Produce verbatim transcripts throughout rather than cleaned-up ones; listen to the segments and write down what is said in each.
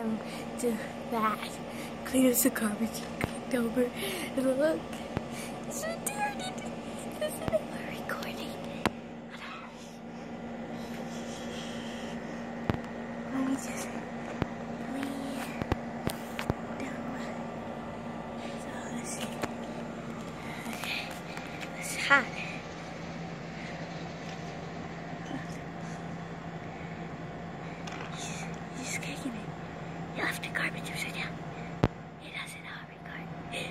down to that. Clean up the garbage, cooked over, and look. It's so dirty. This is we're recording. Let me just clean down. So let's see. Okay, it's hot. He's kicking it. You left the garbage upside down. He doesn't know how to record.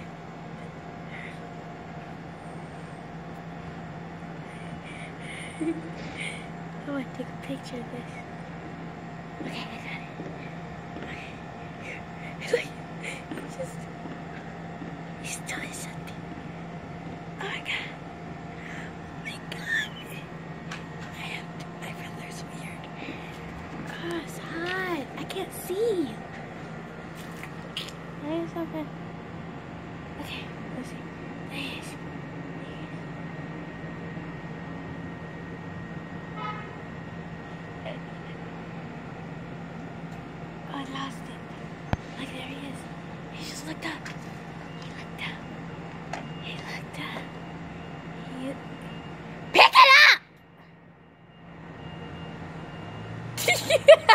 I want to take a picture of this. Okay, I got it. Okay. Look, he just, he's doing something. Oh my god. Oh my god. I have to, my brother's weird. Oh, it's hot. I can't see. That is so good. Okay, let's see. There he is. Oh, I lost it. Look, there he is. He just looked up. He looked up. He looked up. He... Pick it up!